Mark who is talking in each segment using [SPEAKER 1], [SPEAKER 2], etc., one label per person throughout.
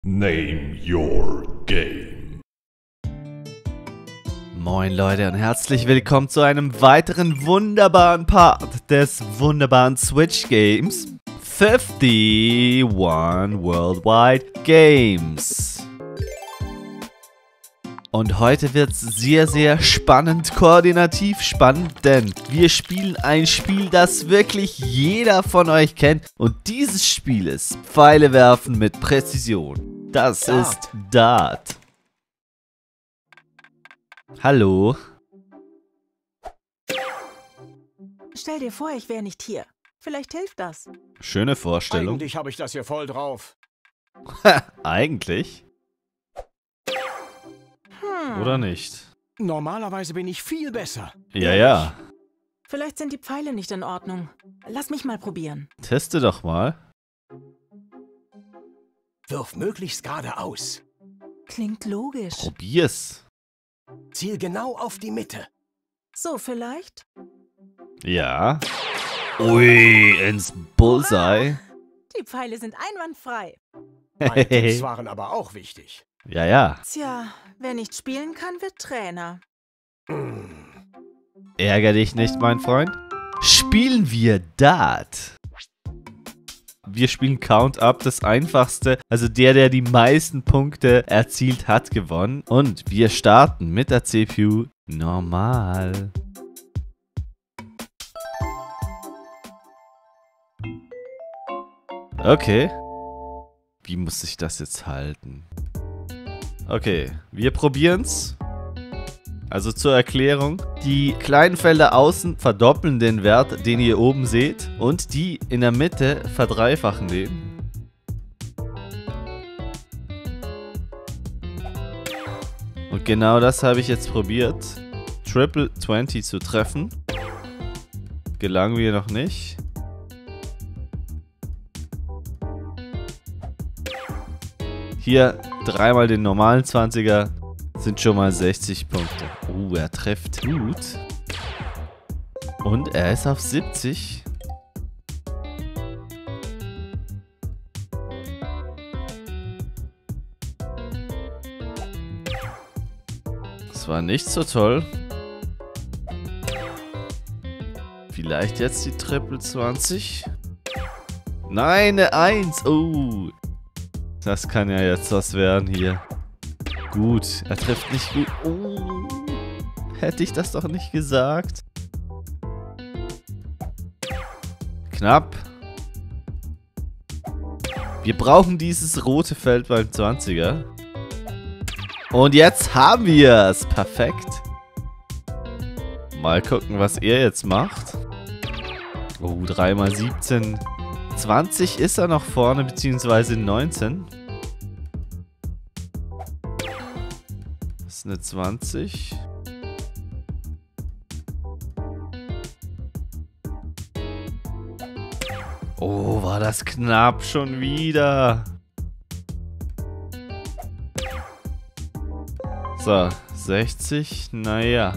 [SPEAKER 1] Name your game.
[SPEAKER 2] Moin Leute und herzlich willkommen zu einem weiteren wunderbaren Part des wunderbaren Switch Games 51 Worldwide Games. Und heute wird es sehr spannend, koordinativ spannend, denn wir spielen ein Spiel, das wirklich jeder von euch kennt. Und dieses Spiel ist Pfeile werfen mit Präzision. Das ist Dart. Hallo.
[SPEAKER 3] Stell dir vor, ich wäre nicht hier. Vielleicht hilft das.
[SPEAKER 2] Schöne Vorstellung.
[SPEAKER 4] Eigentlich habe ich das hier voll drauf.
[SPEAKER 2] Eigentlich? Oder nicht?
[SPEAKER 4] Normalerweise bin ich viel besser.
[SPEAKER 2] Ja.
[SPEAKER 3] Vielleicht sind die Pfeile nicht in Ordnung. Lass mich mal probieren.
[SPEAKER 2] Teste doch mal.
[SPEAKER 4] Wirf möglichst geradeaus.
[SPEAKER 3] Klingt logisch.
[SPEAKER 2] Probier's.
[SPEAKER 4] Ziel genau auf die Mitte.
[SPEAKER 3] So vielleicht?
[SPEAKER 2] Ja. Ui, ins Bullseye.
[SPEAKER 3] Die Pfeile sind einwandfrei.
[SPEAKER 4] Meine Tipps waren aber auch wichtig.
[SPEAKER 2] Ja.
[SPEAKER 3] Tja, wer nicht spielen kann, wird Trainer.
[SPEAKER 2] Ärger dich nicht, mein Freund. Spielen wir Dart. Wir spielen Count-Up, das einfachste. Also der die meisten Punkte erzielt hat, gewonnen. Und wir starten mit der CPU normal. Okay. Wie muss ich das jetzt halten? Okay, wir probieren's. Also zur Erklärung, die kleinen Felder außen verdoppeln den Wert, den ihr oben seht, und die in der Mitte verdreifachen den. Und genau das habe ich jetzt probiert, Triple 20 zu treffen. Gelang mir noch nicht. Hier dreimal den normalen 20er. Sind schon mal 60 Punkte. Er trifft gut. Und er ist auf 70. Das war nicht so toll. Vielleicht jetzt die Triple 20. Nein, eine 1. Oh. Das kann ja jetzt was werden hier. Gut, er trifft nicht gut. Oh, hätte ich das doch nicht gesagt. Knapp. Wir brauchen dieses rote Feld beim 20er. Und jetzt haben wir es. Perfekt. Mal gucken, was er jetzt macht. Oh, 3 mal 17. 20 ist er noch vorne, beziehungsweise 19. Eine 20. Oh, war das knapp schon wieder. So, 60. Naja.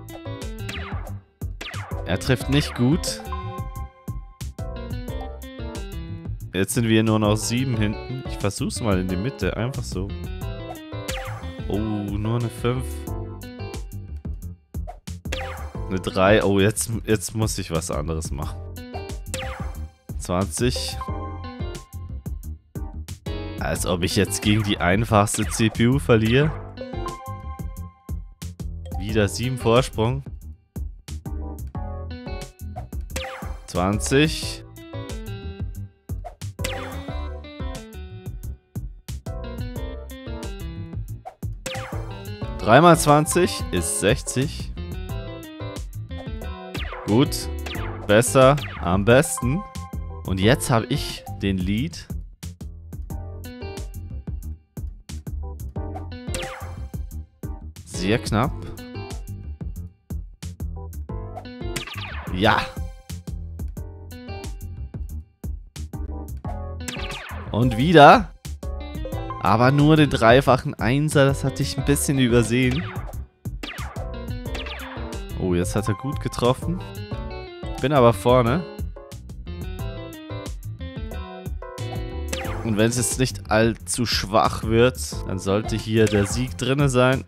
[SPEAKER 2] Er trifft nicht gut. Jetzt sind wir nur noch 7 hinten. Ich versuch's mal in die Mitte. Einfach so. Oh, nur eine 5. Eine 3. Oh, jetzt muss ich was anderes machen. 20. Als ob ich jetzt gegen die einfachste CPU verliere. Wieder 7 Vorsprung. 20. Dreimal 20 ist 60. Gut. Besser. Am besten. Und jetzt habe ich den Lead. Sehr knapp. Ja. Und wieder. Aber nur den dreifachen Einser, das hatte ich ein bisschen übersehen. Oh, jetzt hat er gut getroffen. Bin aber vorne. Und wenn es jetzt nicht allzu schwach wird, dann sollte hier der Sieg drin sein.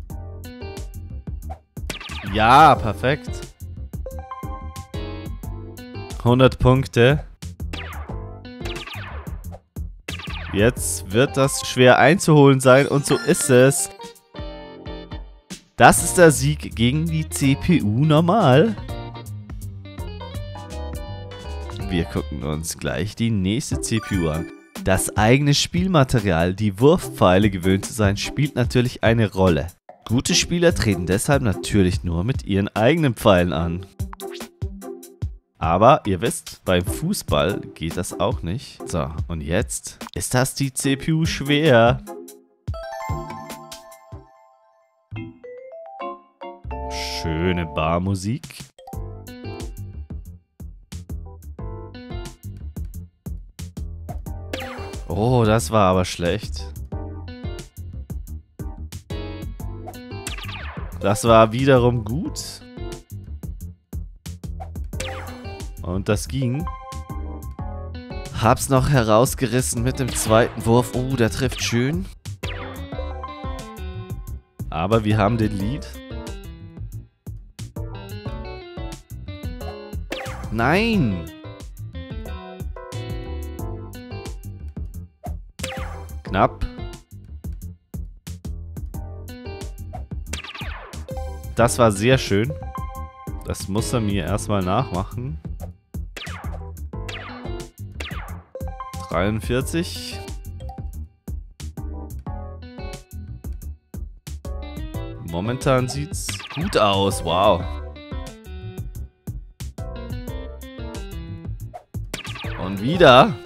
[SPEAKER 2] Ja, perfekt. 100 Punkte. Jetzt wird das schwer einzuholen sein und so ist es. Das ist der Sieg gegen die CPU normal. Wir gucken uns gleich die nächste CPU an. Das eigene Spielmaterial, die Wurfpfeile gewöhnt zu sein, spielt natürlich eine Rolle. Gute Spieler treten deshalb natürlich nur mit ihren eigenen Pfeilen an. Aber ihr wisst, beim Fußball geht das auch nicht. So, und jetzt ist das die CPU schwer. Schöne Barmusik. Oh, das war aber schlecht. Das war wiederum gut. Und das ging. Hab's noch herausgerissen mit dem zweiten Wurf. Oh, der trifft schön. Aber wir haben den Lead. Nein! Knapp. Das war sehr schön. Das muss er mir erstmal nachmachen. 43. Momentan sieht's gut aus. Wow. Und wieder.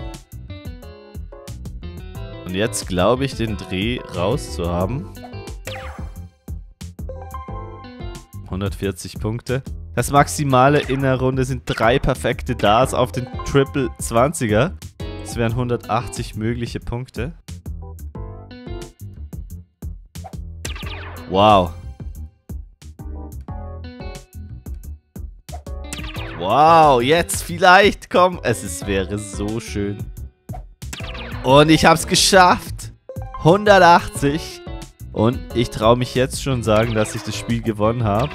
[SPEAKER 2] Und jetzt glaube ich, den Dreh raus zu haben. 140 Punkte. Das Maximale in der Runde sind 3 perfekte Darts auf den Triple 20er. Das wären 180 mögliche Punkte. Wow. Wow, jetzt vielleicht, komm. Wäre so schön. Und ich habe es geschafft. 180. Und ich traue mich jetzt schon sagen, dass ich das Spiel gewonnen habe.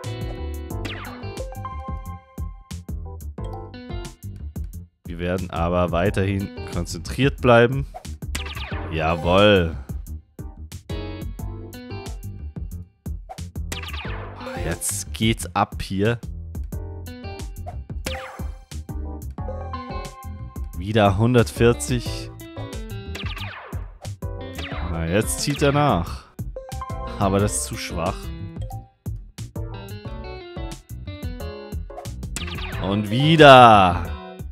[SPEAKER 2] Wir werden aber weiterhin konzentriert bleiben. Jawohl. Jetzt geht's ab hier. Wieder 140. Na, jetzt zieht er nach. Aber das ist zu schwach. Und wieder.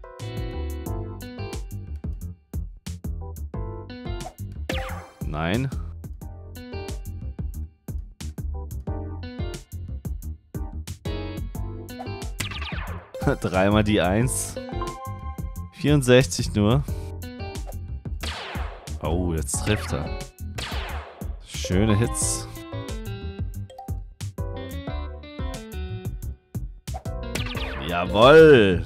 [SPEAKER 2] Nein. Dreimal die 1. 64 nur. Oh, jetzt trifft er. Schöne Hits. Jawohl.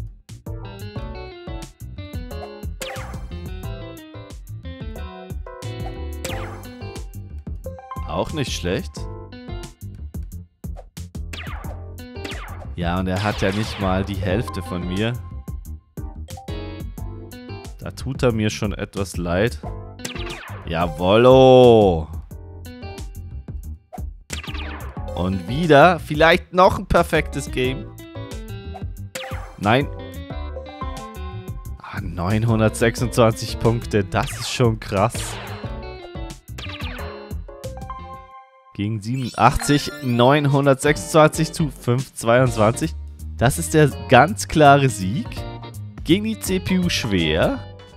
[SPEAKER 2] Auch nicht schlecht. Ja, und er hat ja nicht mal die Hälfte von mir. Da tut er mir schon etwas leid. Jawollo. Und wieder vielleicht noch ein perfektes Game. Nein. 926 Punkte, das ist schon krass. Gegen 87, 926 zu 522. Das ist der ganz klare Sieg. Gegen die CPU schwer.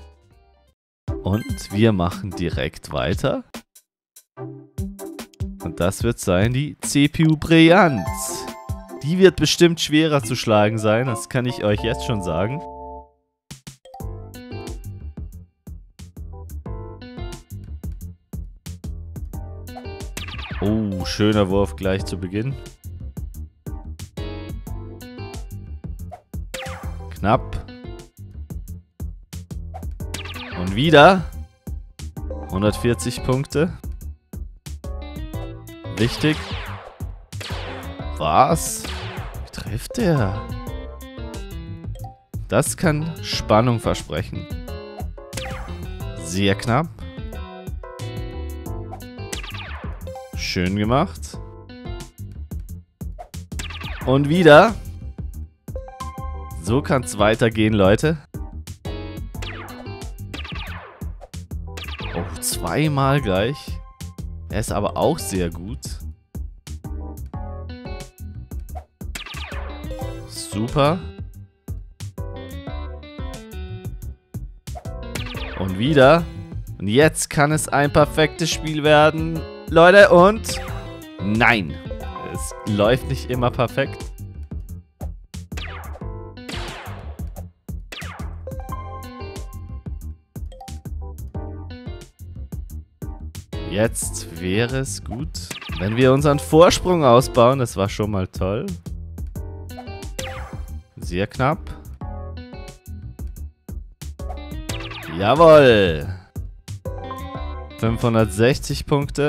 [SPEAKER 2] Und wir machen direkt weiter. Und das wird sein die CPU Brillant. Die wird bestimmt schwerer zu schlagen sein, das kann ich euch jetzt schon sagen. Oh, schöner Wurf gleich zu Beginn. Knapp. Und wieder 140 Punkte. Wichtig. Was? Wie trifft der? Das kann Spannung versprechen. Sehr knapp. Schön gemacht. Und wieder. So kann es weitergehen, Leute. Oh, zweimal gleich. Er ist aber auch sehr gut. Super. Und wieder. Und jetzt kann es ein perfektes Spiel werden. Leute, und... Nein. Es läuft nicht immer perfekt. Jetzt wäre es gut, wenn wir unseren Vorsprung ausbauen. Das war schon mal toll. Sehr knapp. Jawohl. 560 Punkte.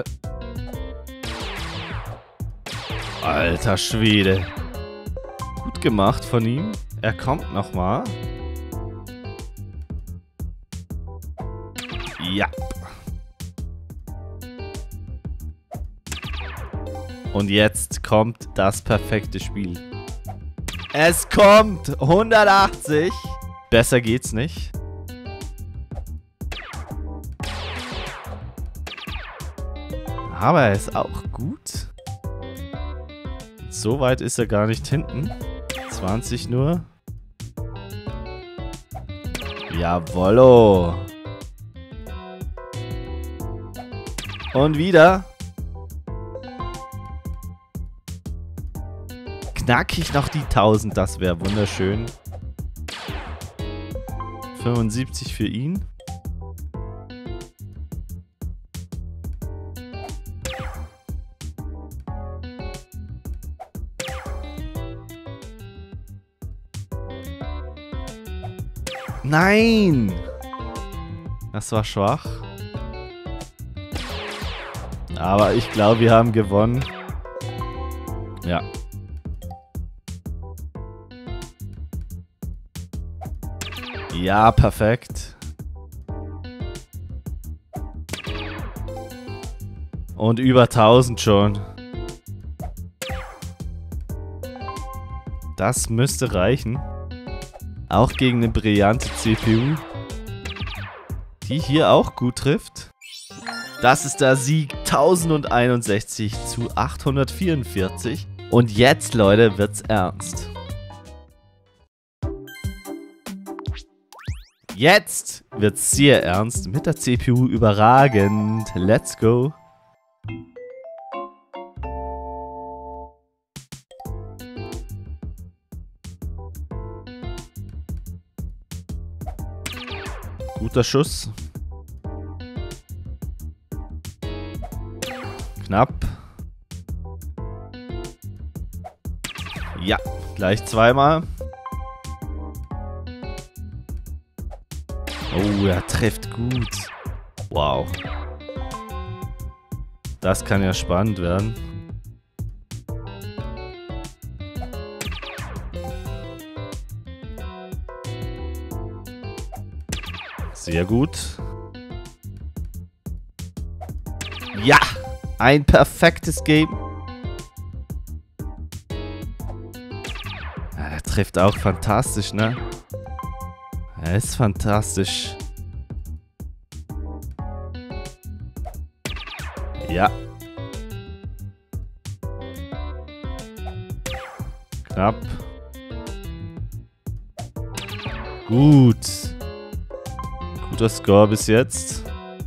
[SPEAKER 2] Alter Schwede. Gut gemacht von ihm. Er kommt nochmal. Ja. Und jetzt kommt das perfekte Spiel. Es kommt 180. Besser geht's nicht. Aber er ist auch gut. So weit ist er gar nicht hinten. 20 nur. Jawollo. Und wieder. Knackig noch die 1000, das wäre wunderschön. 75 für ihn. Nein! Das war schwach. Aber ich glaube, wir haben gewonnen. Ja. Ja, perfekt. Und über 1000 schon. Das müsste reichen. Auch gegen eine brillante CPU. Die hier auch gut trifft. Das ist der Sieg 1061 zu 844. Und jetzt, Leute, wird's ernst. Jetzt wird's sehr ernst. Mit der CPU überragend. Let's go. Guter Schuss. Knapp. Ja, gleich zweimal. Oh, er trifft gut. Wow. Das kann ja spannend werden. Sehr gut. Ja, ein perfektes Game. Ja, er trifft auch fantastisch, ne? Er ist fantastisch. Ja. Knapp. Gut. Guter Score bis jetzt.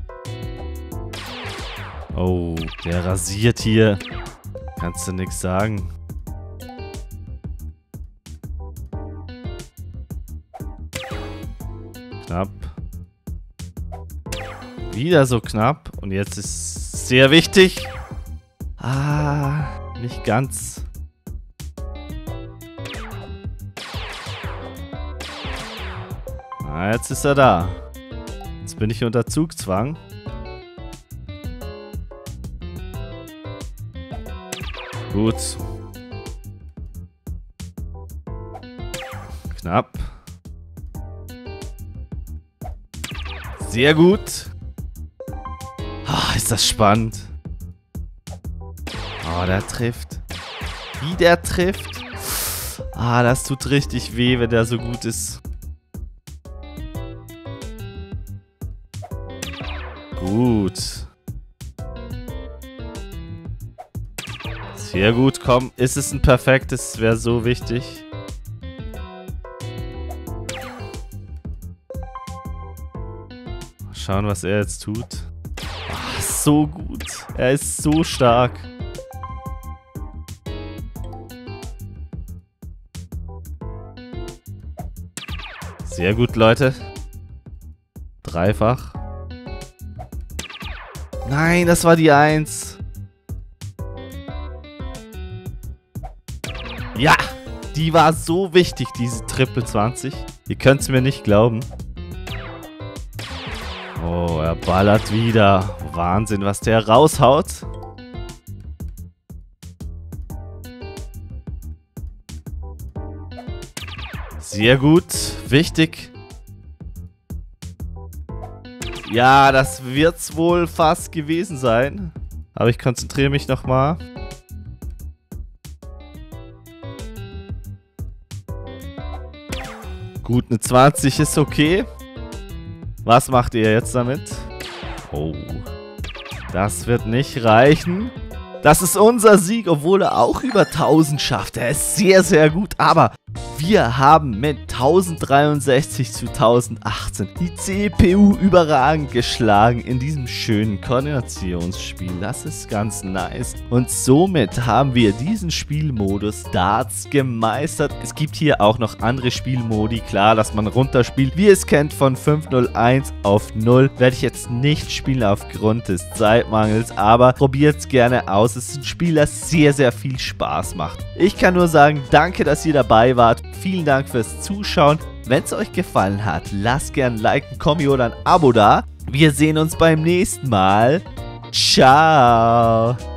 [SPEAKER 2] Oh, der rasiert hier. Kannst du nichts sagen. Knapp. Wieder so knapp. Und jetzt ist sehr wichtig. Ah, nicht ganz. Ah, jetzt ist er da. Jetzt bin ich unter Zugzwang. Gut. Knapp. Sehr gut. Oh, ist das spannend. Oh, der trifft. Wie der trifft. Ah, das tut richtig weh, wenn der so gut ist. Gut. Sehr gut, komm. Ist es ein perfektes? Wäre so wichtig. Schauen, was er jetzt tut. Oh, so gut. Er ist so stark. Sehr gut, Leute. Dreifach. Nein, das war die 1. Ja, die war so wichtig, diese Triple 20. Ihr könnt es mir nicht glauben. Oh, er ballert wieder. Wahnsinn, was der raushaut. Sehr gut. Wichtig. Ja, das wird's wohl fast gewesen sein. Aber ich konzentriere mich nochmal. Gut, eine 20 ist okay. Was macht ihr jetzt damit? Oh. Das wird nicht reichen. Das ist unser Sieg, obwohl er auch über 1000 schafft. Er ist sehr, sehr gut. Aber wir haben mit 1063 zu 1018 die CPU überragend geschlagen in diesem schönen Koordinationsspiel. Das ist ganz nice. Und somit haben wir diesen Spielmodus Darts gemeistert. Es gibt hier auch noch andere Spielmodi. Klar, dass man runterspielt. Wie ihr es kennt, von 501 auf 0. Werde ich jetzt nicht spielen aufgrund des Zeitmangels. Aber probiert es gerne aus. Es ist ein Spiel, das sehr, sehr viel Spaß macht. Ich kann nur sagen, danke, dass ihr dabei wart. Vielen Dank fürs Zuschauen. Wenn es euch gefallen hat, lasst gerne ein Like, ein Kommi oder ein Abo da. Wir sehen uns beim nächsten Mal. Ciao.